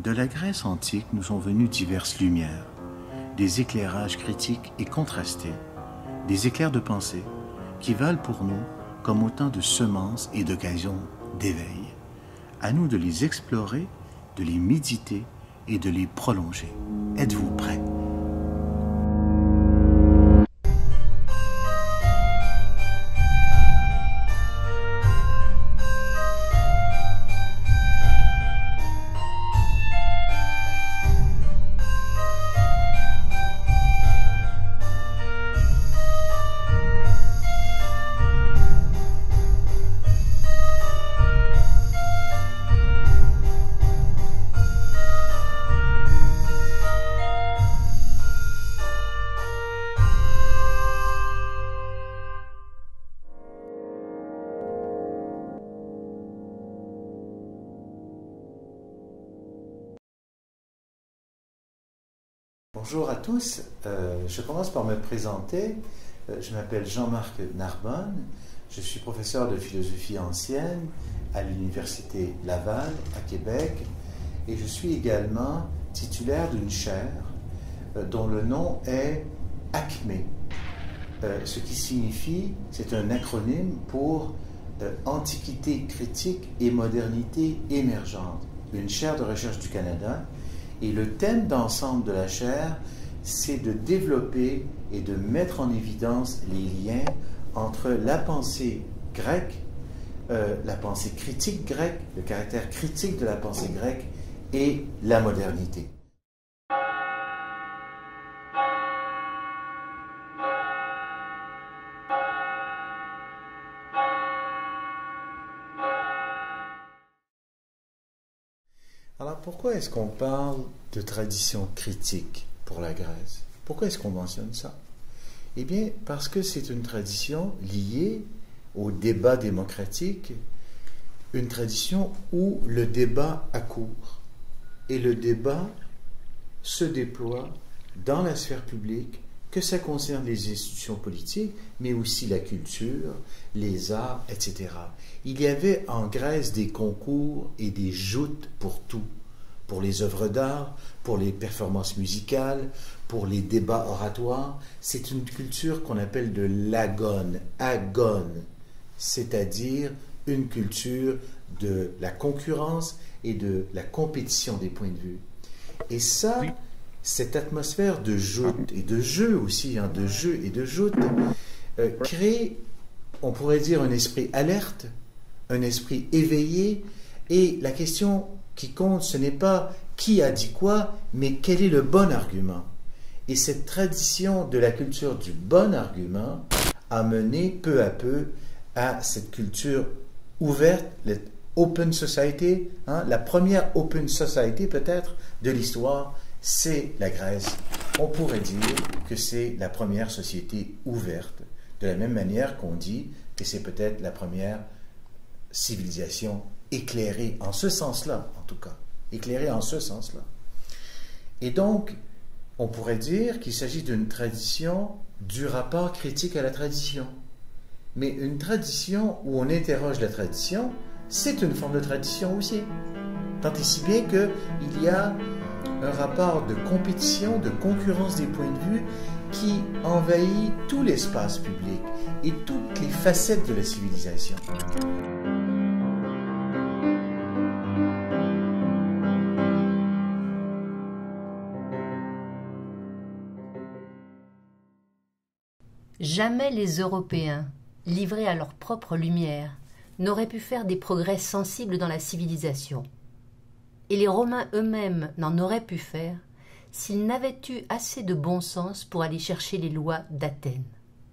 De la Grèce antique nous sont venues diverses lumières, des éclairages critiques et contrastés, des éclairs de pensée qui valent pour nous comme autant de semences et d'occasions d'éveil. À nous de les explorer, de les méditer et de les prolonger. Êtes-vous prêts? Bonjour à tous, je commence par me présenter. Je m'appelle Jean-Marc Narbonne, je suis professeur de philosophie ancienne à l'Université Laval à Québec et je suis également titulaire d'une chaire dont le nom est ACME, ce qui signifie, c'est un acronyme pour Antiquité critique et modernité émergente, une chaire de recherche du Canada. Et le thème d'ensemble de la chaire, c'est de développer et de mettre en évidence les liens entre la pensée grecque, la pensée critique grecque, le caractère critique de la pensée grecque et la modernité. Alors pourquoi est-ce qu'on parle de tradition critique pour la Grèce? Pourquoi est-ce qu'on mentionne ça? Eh bien, parce que c'est une tradition liée au débat démocratique, une tradition où le débat accourt. Et le débat se déploie dans la sphère publique, que ça concerne les institutions politiques, mais aussi la culture, les arts, etc. Il y avait en Grèce des concours et des joutes pour tout, pour les œuvres d'art, pour les performances musicales, pour les débats oratoires. C'est une culture qu'on appelle de l'agone, agone, c'est-à-dire une culture de la concurrence et de la compétition des points de vue. Et ça, oui. Cette atmosphère de joute et de jeu aussi, de jeu et de joute, crée, on pourrait dire, un esprit alerte, un esprit éveillé, et la question qui compte, ce n'est pas qui a dit quoi, mais quel est le bon argument. Et cette tradition de la culture du bon argument a mené peu à peu à cette culture ouverte, l'open society, la première open society peut-être de l'histoire, c'est la Grèce. On pourrait dire que c'est la première société ouverte, de la même manière qu'on dit que c'est peut-être la première civilisation éclairée, en ce sens-là, en tout cas, éclairée en ce sens-là. Et donc, on pourrait dire qu'il s'agit d'une tradition du rapport critique à la tradition. Mais une tradition où on interroge la tradition, c'est une forme de tradition aussi. Tant et si bien qu'il y a un rapport de compétition, de concurrence des points de vue qui envahit tout l'espace public et toutes les facettes de la civilisation. Jamais les Européens, livrés à leur propre lumière, n'auraient pu faire des progrès sensibles dans la civilisation. Et les Romains eux-mêmes n'en auraient pu faire s'ils n'avaient eu assez de bon sens pour aller chercher les lois d'Athènes.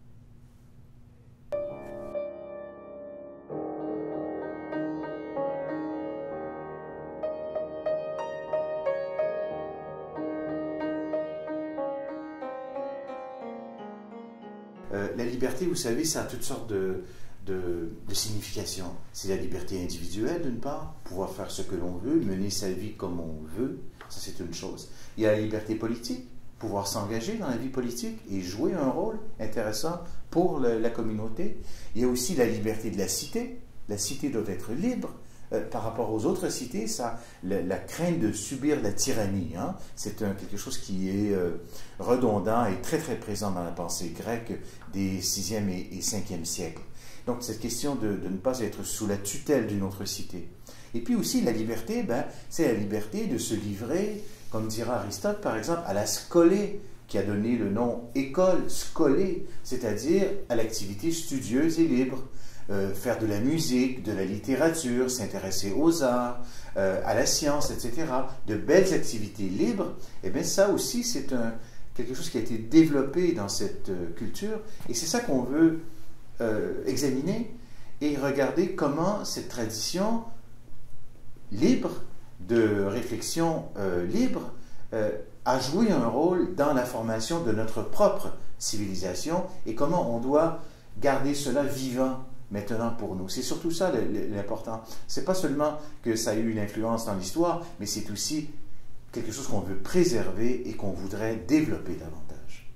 La liberté, vous savez, ça a toutes sortes de significations. C'est la liberté individuelle, d'une part, pouvoir faire ce que l'on veut, mener sa vie comme on veut, ça c'est une chose. Il y a la liberté politique, pouvoir s'engager dans la vie politique et jouer un rôle intéressant pour la communauté. Il y a aussi la liberté de la cité. La cité doit être libre par rapport aux autres cités, ça, la crainte de subir la tyrannie, hein, c'est quelque chose qui est redondant et très très présent dans la pensée grecque des 6e et 5e siècles. Donc cette question de ne pas être sous la tutelle d'une autre cité. Et puis aussi la liberté, c'est la liberté de se livrer, comme dira Aristote par exemple, à la scolée, qui a donné le nom école, scolée, c'est-à-dire à l'activité studieuse et libre. Faire de la musique, de la littérature, s'intéresser aux arts, à la science, etc. De belles activités libres, et bien ça aussi c'est quelque chose qui a été développé dans cette culture, et c'est ça qu'on veut examiner et regarder comment cette tradition libre, de réflexion libre, a joué un rôle dans la formation de notre propre civilisation et comment on doit garder cela vivant maintenant pour nous. C'est surtout ça l'important. C'est pas seulement que ça a eu une influence dans l'histoire, mais c'est aussi quelque chose qu'on veut préserver et qu'on voudrait développer davantage.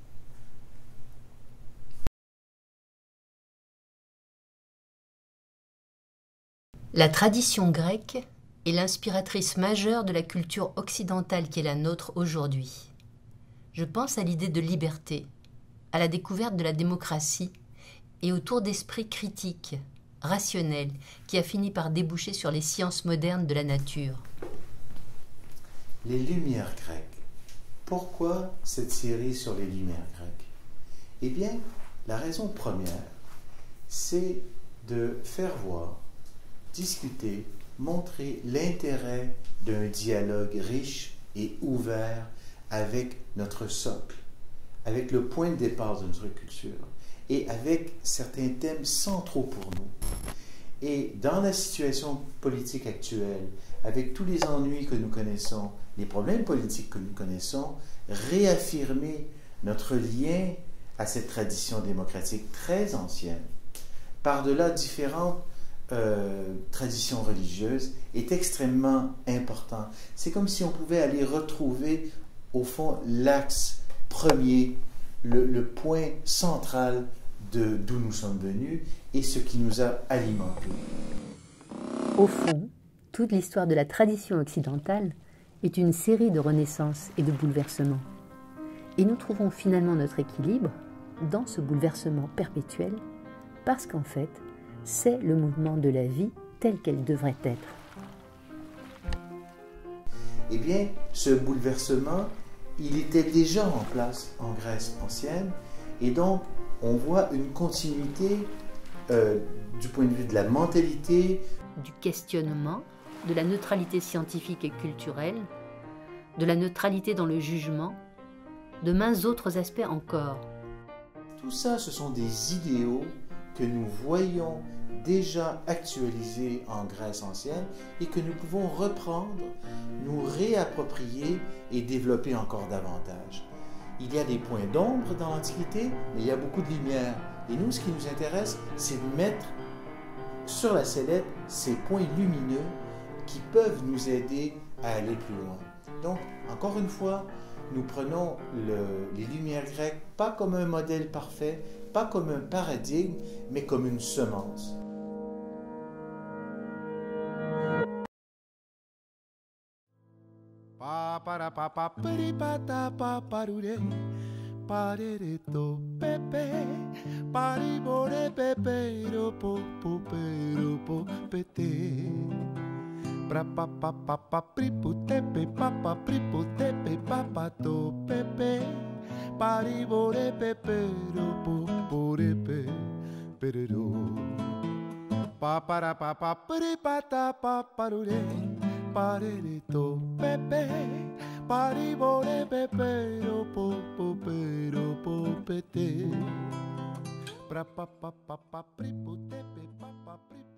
La tradition grecque est l'inspiratrice majeure de la culture occidentale qui est la nôtre aujourd'hui. Je pense à l'idée de liberté, à la découverte de la démocratie et autour d'esprits critiques, rationnels, qui a fini par déboucher sur les sciences modernes de la nature. Les Lumières grecques. Pourquoi cette série sur les Lumières grecques? Eh bien, la raison première, c'est de faire voir, discuter, montrer l'intérêt d'un dialogue riche et ouvert avec notre socle, avec le point de départ de notre culture et avec certains thèmes centraux pour nous. Et dans la situation politique actuelle, avec tous les ennuis que nous connaissons, les problèmes politiques que nous connaissons, réaffirmer notre lien à cette tradition démocratique très ancienne, par-delà différentes traditions religieuses, est extrêmement important. C'est comme si on pouvait aller retrouver, au fond, l'axe premier, le point central d'où nous sommes venus et ce qui nous a alimentés. Au fond, toute l'histoire de la tradition occidentale est une série de renaissances et de bouleversements. Et nous trouvons finalement notre équilibre dans ce bouleversement perpétuel parce qu'en fait, c'est le mouvement de la vie telle qu'elle devrait être. Eh bien, ce bouleversement, il était déjà en place en Grèce ancienne, et donc on voit une continuité du point de vue de la mentalité, du questionnement, de la neutralité scientifique et culturelle, de la neutralité dans le jugement, de maints autres aspects encore. Tout ça, ce sont des idéaux que nous voyons déjà actualisés en Grèce ancienne et que nous pouvons reprendre, nous réapproprier et développer encore davantage. Il y a des points d'ombre dans l'Antiquité, mais il y a beaucoup de lumière. Et nous, ce qui nous intéresse, c'est de mettre sur la sellette ces points lumineux qui peuvent nous aider à aller plus loin. Donc, encore une fois, nous prenons les Lumières grecques pas comme un modèle parfait, pas comme un paradigme, mais comme une semence. Parereto pepe, paribore pepero po pero po pete. Pra pa pa pa pa priputepe papa priputepe papa to pepe, paribore pepero po porepe pero. Pa para pa pa pripata pa parure, parereto pepe. Paribore pepero po pero po pete. Pra pa pa pa pa priputepe pa pa